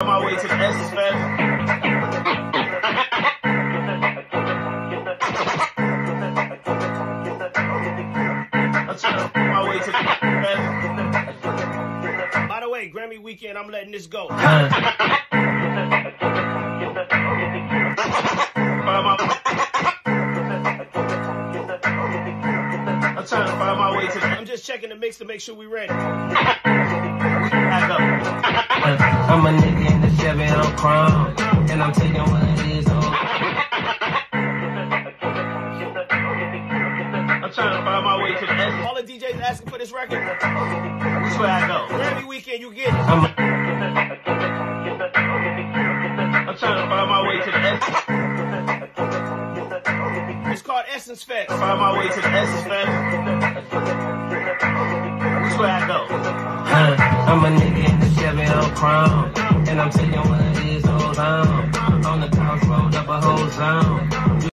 my way to the essence, man. I'm trying to find my way to the man. By the way, Grammy weekend, I'm letting this go. I'm trying to find my way to the... I'm just checking the mix to make sure we ready. Back up. I'm a nigga in the Chevy on Chrome, and I'm taking what it is. I'm trying to find my way to the end. All the DJs asking for this record. Which way I go? Grammy weekend, you get it. I'm trying to find my way to the end. It's called Essence Fest. Find my way to the Essence Fest. Which way I go? I'm a nigga in the Chevy on Chrome, and I'm taking what it is all down. On the couch, rolled up a whole zone.